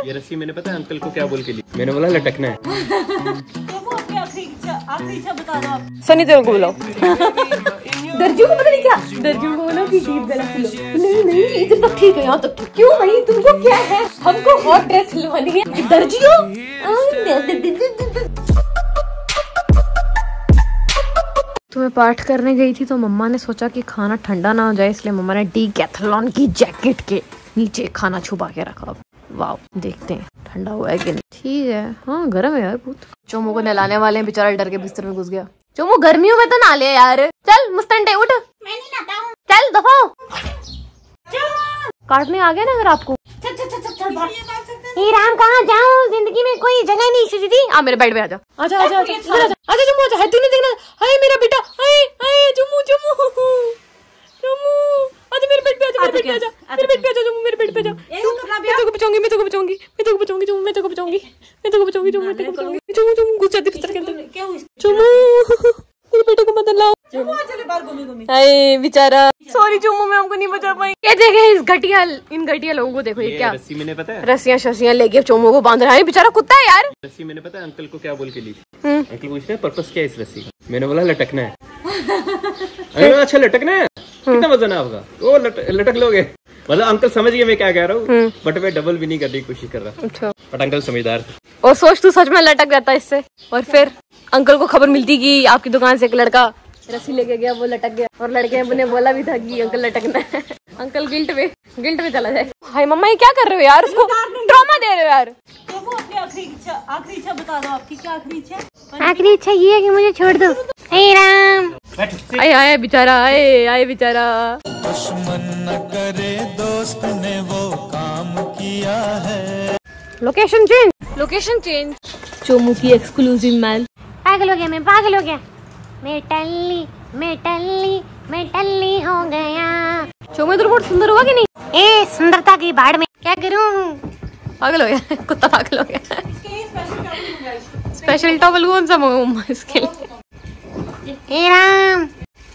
ये रस्सी मैंने पता है अंकल को क्या बोल के ली, मैंने बोला लटकना है। आखिरी इच्छा बता दो आप। सनी तेरे को बुलाओ। दर्जियों को पता नहीं क्या, दर्जियों को बोलो कि जीप गला सिलो। नहीं इधर तक ठीक है, यहाँ तक क्यों भाई, तुमको क्या है, हमको हॉट ड्रेस सिलवानी है दर्जियों। तो मैं पाठ करने गई थी तो मम्मा ने सोचा कि खाना ठंडा ना हो जाए, इसलिए मम्मा ने डीकैथलॉन की जैकेट के नीचे खाना छुपा के रखा। वाह, देखते हैं ठंडा हुआ है कि नहीं। ठीक है, हाँ गर्म है यार बहुत। चोमू को नहलाने वाले हैं, बेचारा डर के बिस्तर में घुस गया। चोमू गर्मियों में तो नहा ले यार, चल मुस्तंडे उठ। मैं नहीं नहाता हूँ, चल दफा। काटने आ गया ना अगर आपको। चल राम, कहाँ जाऊँ, जिंदगी में कोई जगह नहीं सुझती। आ मेरे बेड पे आजा, आजा आजा आजा आजा चुम्मू, आजा। तूने देखना, हाय मेरा बेटा, हाय हाय चुम्मू चुम्मू चुम्मू, आजा मेरे बेड पे आजा, मेरे बेड पे आजा, मेरे बेड पे आजा चुम्मू, मेरे बेड पे आजा। मैं तो को बचाऊंगी, मैं तो को बचाऊंगी, मैं तो को बचाऊंगी चुम्मू, मैं तो को बचाऊंगी, मैं तो को बचाऊंगी चुम्मू, मैं तो को बचाऊंगी चुम्मू। चुम्मू घुस जाती बिस्तर के अंदर। क्या हुआ चुम्मू, मेरे बेटे को मत लाओ। हाय बेचारा, सॉरी चुम्मू, मैं हमको नहीं बचा पाई। क्या देखे इन घटिया लोगों को, देखो ये क्या रस्सी मैंने पता है, रस्सियां शस्सियां लेके चोमू को बांध रहा है, बेचारा कुत्ता है यार। रस्सी मैंने पता है अंकल को क्या बोल के ली थी। अंकल पूछ रहे पर्पस क्या है इस रस्सी का, मैंने बोला लटकना है। अच्छा लटकना है, कितना वजन है आपका, वो लटक लोगे। मतलब अंकल समझ गए मैं क्या कह रहा हूँ, बट मैं डबल भी नहीं करने की कोशिश कर रहा। अच्छा, बट अंकल समझदार थे। और सोच तू सच में लटक जाता इससे, और फिर अंकल को खबर मिलती कि आपकी दुकान से एक लड़का रस्सी लेके गया, वो लटक गया, और लड़के ने बोला भी था कि अंकल लटकना है। अंकल गिल्ट में चला जाए। हाय मम्मा ये क्या कर रहे हो यार, उसको ट्रॉमा दे रहे हो यार। तो वो अपनी आखिरी इच्छा बता दो, आपकी क्या आखिरी इच्छा है? आखिरी इच्छा ये है कि मुझे छोड़ दो। हे राम, आए बेचारा, आए बेचारा। दुश्मन न करे दोस्त ने वो काम किया है। Location change. चोमू की एक्सक्लूसिव मैल। पागल हो गया मैं, पागल हो गया मैं, टल्ली हो गया। चोमू तो बहुत सुंदर हुआ कि नहीं? ए सुंदरता की बाढ़ में क्या करूं, पागल हो गया कुत्ता, पागल हो गया। स्पेशल टॉवल कौन सा मंगाऊं इसके लिए? ए राम,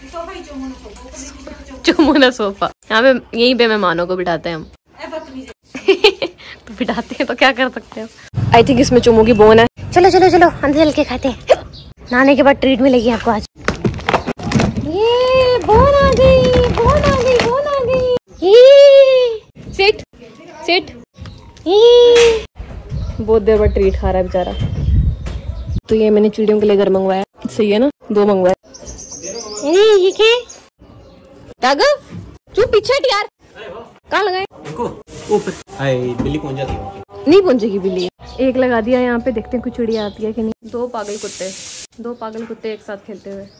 चोमू ना सोफा, यहाँ पे यहीं पे मेहमानों को बिठाते हैं हम। तो बिठाते हैं तो क्या कर सकते हैं। आई थिंक इसमें चोमू की बोन है। चलो अंदर चल के खाते हैं, नहाने के बाद ट्रीट मिलेगी आपको आज। ये बोन आ गई। सिट बहुत देर बाद ट्रीट खा रहा है बेचारा। तो ये मैंने चिड़ियों के लिए घर मंगवाया, सही है ना, 2 मंगवाए। ये क्या तू पीछे हट यार, कहाँ लगाए? बिल्ली पहुंच जाती है, नहीं पहुंचेगी बिल्ली। एक लगा दिया यहाँ पे, देखते हैं कुछ चिड़िया आती है कि नहीं। 2 पागल कुत्ते एक साथ खेलते हुए।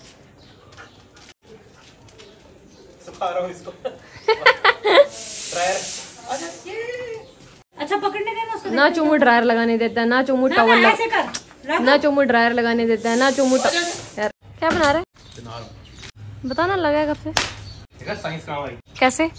अच्छा पकड़ने देना उसको। ना चोमू ड्रायर लगाने देता है, ना चोमू टॉवल, ना चोमू ड्रायर लगाने देता है, ना चोमू। यार क्या बना रहा है, बताना लगा कब से। साइंस कहाँ आई? कैसे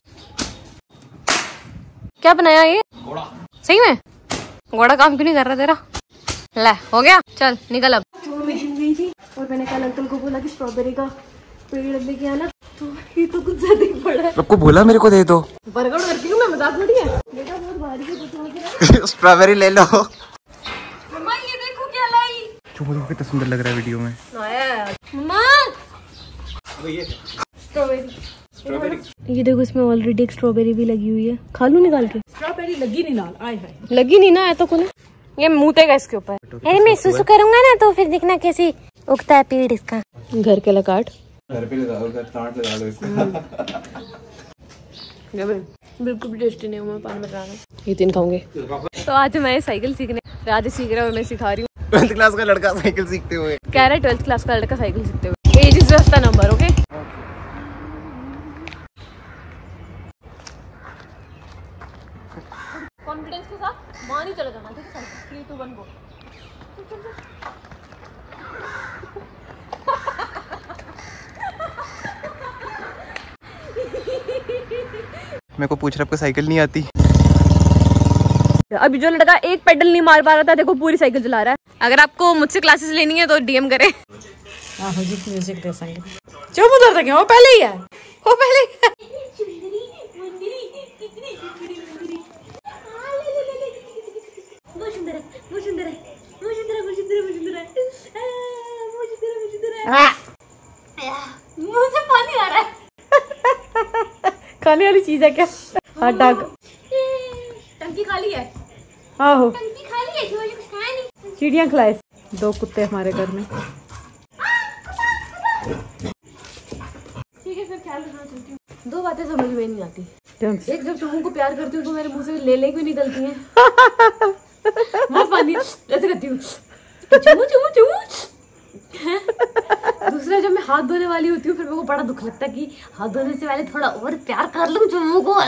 क्या बनाया ये? घोड़ा। सही में घोड़ा काम क्यों नहीं कर रहा तेरा? ले हो गया, चल निकल अब। तो मैं जिम गई थी और मैंने कल अंकल को बोला कि स्ट्रॉबेरी का पेड़ लेके आना, तो ये तो कुछ ज्यादा ही पड़ा है। आपको बोला मेरे को दे दो, बरगड़ करती हूँ मैं, मजाक थोड़ी है। बेटा बहुत भारी है, स्ट्रॉबेरी ले लो। मम्मा ये देखो क्या लाई। चुम्मू कितना सुंदर लग रहा है वीडियो में। मम्मा स्ट्रॉबेरी, ये देखो इसमें ऑलरेडी एक स्ट्रॉबेरी भी लगी हुई है, खा लूं निकाल के। स्ट्रॉबेरी लगी नहीं लाल, आए हाय लगी नहीं ना, है तो खुले ये मुतेगा इसके ऊपर। अरे मैं सुसु करूंगा ना तो फिर देखना कैसे उगता है पेड़ इसका। घर के लगाट घर पे लगा लो इसका। बिल्कुल भी टेस्टी नहीं, मैं पान बता रहा हूँ, ये 3 खाऊंगे। तो आज मैं साइकिल सीखने, राधे सीख रहा है और मैं सिखा रही हूँ। 12th क्लास का लड़का साइकिल सीखते हुए कह रहा है, 12th क्लास का लड़का साइकिल सीखते हुए। Age is just a number, okay. Confidence के साथ मान ही चले जाना, ठीक है? 3 2 1 गो। मेरे को पूछ रहा आपको साइकिल नहीं आती? अभी जो लड़का एक पेडल नहीं मार पा रहा था, देखो पूरी साइकिल चला रहा है। अगर आपको मुझसे क्लासेस लेनी है तो डीएम करें। म्यूजिक दे संगे चुप उधर तक है, वो पहले ही है, वो पहले ही है। मुंह से पानी आ रहा है। खाने वाली चीज है क्या? हाँ डाक टंकी खाली है। आहो टंकी खाली है, कुछ खाया नहीं। चिड़िया खिलाए 2 कुत्ते हमारे घर में। ठीक है फिर ख्याल रखना चाहती हूँ। 2 बातें समझ में नहीं आती। एक जब तुम को प्यार करती हूँ तो मेरे मुंह से ले क्यों निकलती हैं? बहुत पानी ऐसे करती हूँ चुमू चुमू चुमू। दूसरा जब मैं हाथ धोने वाली होती हूँ फिर मेरे को बड़ा दुख लगता है कि हाथ धोने से पहले थोड़ा और प्यार कर लूं चुम्मू को।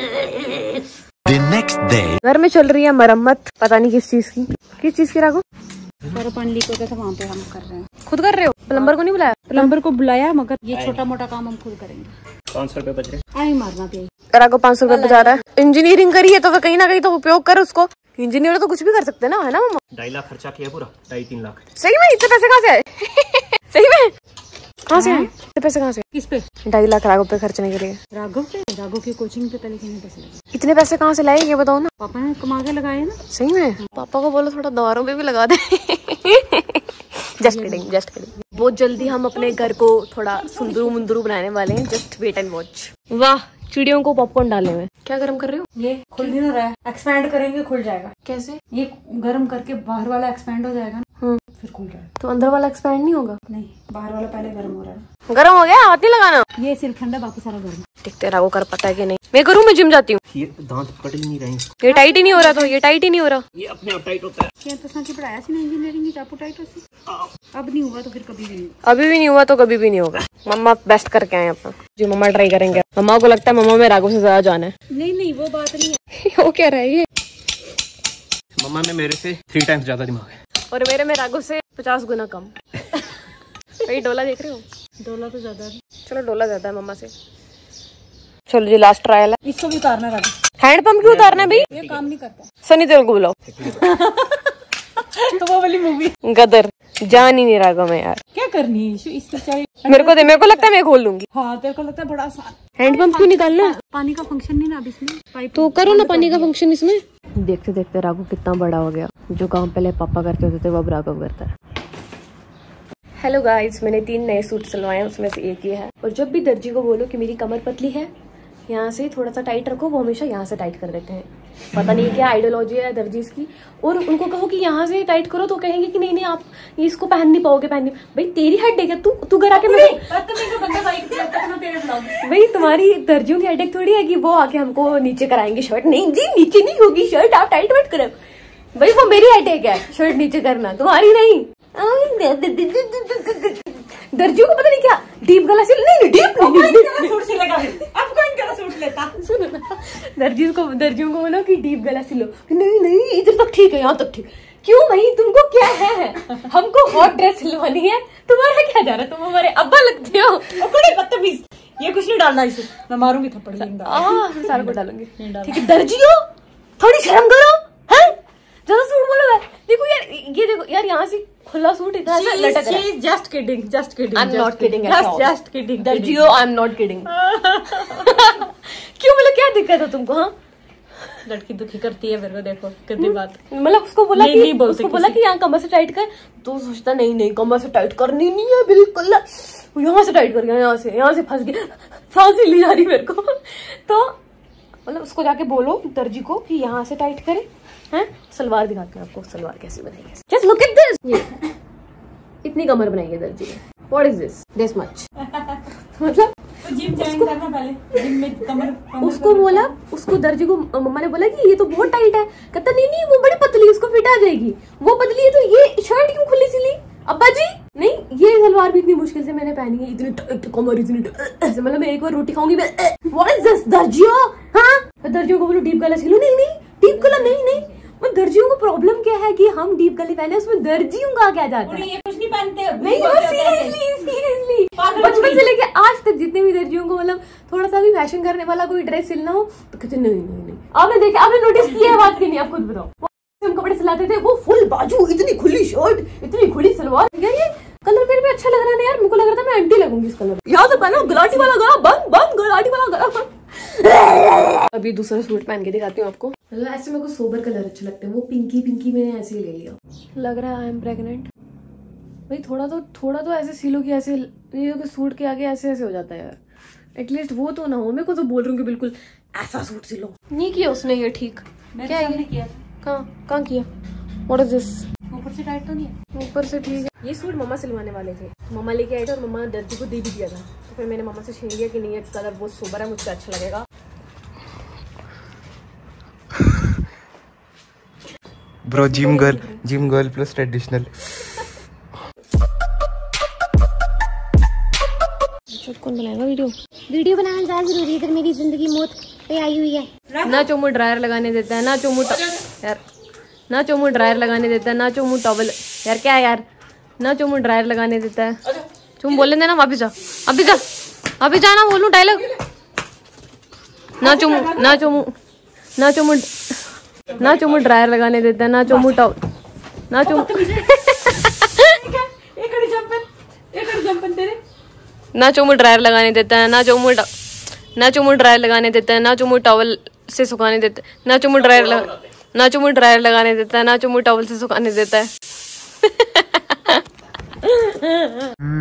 घर में चल रही है मरम्मत, पता नहीं किस चीज की राघव? सारा पानी लीक होता था वहाँ पे, हम कर रहे हैं। खुद कर रहे हो? प्लम्बर को नहीं बुलाया? प्लम्बर को बुलाया मगर ये छोटा मोटा काम हम खुद करेंगे। 500 रुपए बच रहे। आई मारना भी राघव 500 रुपए बचा रहा है। इंजीनियरिंग करी है तो फिर कहीं ना कहीं तो उपयोग कर उसको। इंजीनियर तो कुछ भी कर सकते ना, है ना मम्मा? 2.5 लाख खर्चा किया पूरा, 2.5-3 लाख। सही में इतने पैसे कहाँ से आए? सही में कहाँ से आए इतने पैसे? कहाँ से? किस पे? 2.5 लाख राघव पे खर्चने के लिए। राघव की कोचिंग पे पहले कितने पैसे लगे? इतने पैसे कहाँ से लाए ये बताओ ना। पापा ने कमा के लगाए ना। सही में? पापा को बोलो थोड़ा दवारों पे भी लगा दे। Just kidding, just kidding. बहुत जल्दी हम अपने घर को थोड़ा सुंदरू मुंदरू बनाने वाले हैं। Just wait and watch. वाह, चिड़ियों को पॉपकॉर्न डालने में। क्या गर्म कर रहे हो? ये खुल नहीं रहा है, एक्सपैंड करेंगे खुल जाएगा। कैसे? ये गर्म करके बाहर वाला एक्सपैंड हो जाएगा ना, फिर खुल जाएगा। तो अंदर वाला एक्सपैंड नहीं होगा? नहीं, बाहर वाला पहले गर्म हो रहा है। गर्म हो गया, हाथ नहीं लगाना। ये सिर्फ ठंडा, बाकी सारा गर्म। देखते रहो कर पता है कि नहीं। मैं करूँ, मैं जिम जाती हूँ। ये दांत कट ही नहीं रहे। ये टाइट ही नहीं हो रहा, तो ये टाइट ही नहीं हो रहा। ये अपने आप टाइट होता है। ये तो सांची पढ़ाया सी ना इंजीनियरिंग की, चापू टाइट होती। अब नहीं हुआ तो फिर कभी भी नहीं। अभी भी नहीं हुआ तो कभी भी नहीं होगा। मम्मा बेस्ट करके आए अपना जी। मम्मा ट्राई करेंगे। मम्मा को लगता है मम्मा में राघव से ज्यादा जाना है। नहीं वो बात नहीं है। वो क्या रहा है ये? मम्मा में मेरे से 3 टाइम्स ज्यादा दिमाग है और मेरे में राघव से 50 गुना कम। भाई डोला देख रहे हो? डोला तो ज्यादा है। चलो डोला ज्यादा है मम्मा से। चलो जी लास्ट ट्रायल है। इसको भी उतारना राघव। हैंडपंप क्यों उतारना है भाई? ये काम नहीं करता। सनी देओल को बुलाओ। तो वो वाली मूवी गदर जान ही नहीं राघव में यार। क्या करनी है इसकी? मेरे को लगता है मैं खोल लूंगी। हाँ तेरे को लगता है बड़ा आसान। हैंडपंप क्यों निकालना? पानी का फंक्शन नहीं ना अब इसमें, पाइप तो करो ना पानी का फंक्शन इसमें। देखते देखते राघव कितना बड़ा हो गया। जो काम पहले पापा करते होते थे वो अब राघव करता है। हेलो गाइस, मैंने 3 नए सूट सिलवाए हैं, उसमें से एक ये है। और जब भी दर्जी को बोलो कि मेरी कमर पतली है, यहाँ से थोड़ा सा टाइट रखो, वो हमेशा यहाँ से टाइट कर देते हैं। पता नहीं क्या आइडियोलॉजी है दर्जीज की। और उनको कहो कि यहाँ से टाइट करो तो कहेंगे कि नहीं आप इसको पहन नहीं पाओगे। भाई तेरी हेडेक है, तू घर आके भाई तुम्हारी दर्जियों की हेडेक थोड़ी है कि वो आके हमको नीचे कराएंगे शर्ट। नहीं जी, नीचे नहीं होगी शर्ट, आप टाइट वाइट करो। भाई वो मेरी हेडेक है शर्ट नीचे करना, तुम्हारी नहीं। दर्जियों को पता नहीं क्या डीप गला सिल। नहीं डीप सूट सिलेगा। अब कौन क्या सूट लेता? सुनो ना, दर्जियों को बोलो कि डीप गला सिलो। नहीं इधर तक ठीक है, यहाँ तक ठीक। क्यों भाई, तुमको क्या है? हमको हॉट ड्रेस सिलवानी है, तुम्हारा क्या जा रहा है? तुम हमारे अब्बा लगते हो। बड़े बदतमीज। ये कुछ नहीं डालना इसे, मैं मारूंगी थप्पड़। सारा को डालूंगी। ठीक है दर्जियों, थोड़ी शर्म करो। है ज्यादा सूट बोलो है। देखो यार, ये देखो यार, यहाँ से खुला सूट इतना लटक रहा है। Just kidding. I'm not kidding at all. Just kidding. दर्जियों, I'm not kidding. क्यों, मतलब क्या दिक्कत है तुमको? हाँ, लड़की दुखी करती है मेरे को, देखो कितनी बात। मतलब उसको बोला कि यहाँ कमर से टाइट कर, तो सोचता नहीं कमर से टाइट करनी नहीं है बिल्कुल। यहाँ से टाइट कर गया, यहाँ से फंस गया, फांसी ली जा रही मेरे को। तो मतलब उसको जाके बोलो दर्जी को कि यहाँ से टाइट करे। हैं, सलवार दिखाते हैं आपको, सलवार कैसी बनाई है। Just look at this. इतनी कमर बनाई है दर्जी ने। What is this much? मतलब जिम ज्वाइन करना पहले, जिम में कमर उसको बोला, उसको दर्जी को मम्मा ने बोला कि ये तो बहुत टाइट है। कहता नहीं वो बड़ी पतली है, उसको फिट आ जाएगी। वो पतली है तो ये शर्ट क्यों खुली सिली? अब्बा जी नहीं, ये सलवार भी इतनी मुश्किल से मैंने पहनी है, इतनी टाइट कमर, इतनी मतलब मैं एक बार रोटी खाऊंगी मैं। व्हाट इज दिस दर्जियों? हाँ, दर्जियों को बोलो डीप गला सिलो। नहीं डीप गला नहीं। वो दर्जियों को प्रॉब्लम क्या है कि हम डीप गले पहने, उसमें दर्जियों का क्या जाता है? ये कुछ नहीं पहनते। नहीं सीरियसली बचपन से लेके आज तक जितने भी दर्जियों को मतलब थोड़ा सा भी फैशन करने वाला कोई ड्रेस सिलना हो तो कहते नहीं। आपने देखा, आपने नोटिस किया है बात की नहीं? आप खुद बताओ। हम कपड़े सिलाते थे, वो फुल बाजू, इतनी खुली शर्ट, इतनी खुली सलवार। यार ये कलर मेरे पे अच्छा लग रहा है यार, मुझे लग रहा था मैं आंटी लगूंगी इस कलर। यहाँ से पहनो गुलाटी वाला गला, बंद गुलाटी वाला गला। अभी दूसरा सूट पहन के दिखाती हूँ आपको। मतलब ऐसे मेरे को सोबर कलर अच्छे लगते हैं, वो पिंकी मैंने ऐसे ही ले लिया। लग रहा है आई एम प्रेग्नेंट। भाई थोड़ा तो ऐसे सिलो कि ऐसे नहीं हो कि सूट के आगे ऐसे ऐसे हो जाता है यार। एटलीस्ट वो तो ना हो। मेरे को तो बोल रही हूँ कि बिल्कुल ऐसा सूट सिलो। नहीं किया उसने ये ठीक। क्या है किया कहाँ किया? What is this? ऊपर से टाइट तो नहीं है? ऊपर से ठीक है। ये सूट मम्मा सिलवाने वाले थे, मम्मा लेके आए थे और मम्मा दर्जी को दे भी दिया था। तो फिर मैंने मम्मा से छीन लिया कि नहीं ये कलर बहुत सोबर है, मुझको अच्छा लगेगा। Bro gym girl plus traditional. कौन बनाएगा वीडियो? वीडियो बनाना ज्यादा जरूरी है, अगर मेरी जिंदगी मौत पे आई हुई है। ना चोमू ड्रायर लगाने देता है, ना चोमू यार, ना चोमू ड्रायर लगाने देता है, ना चोमू टॉवल। यार क्या है यार, ना चोमू ड्रायर लगाने देता है। तुम बोल लेना वापिस जा, अभी जा ना बोलूं डायलॉग। ना चोमू ड्रायर लगाने देता है, ना चोमू टॉवल, ना चोमू ना चोमू ड्रायर लगाने देता है, ना चोमू ड्रायर लगाने देता है, ना चोमू टॉवल से सुखाने देता है, ना चोमू ड्रायर लगाने देता है, ना चोमू टॉवल से सुखाने देता है।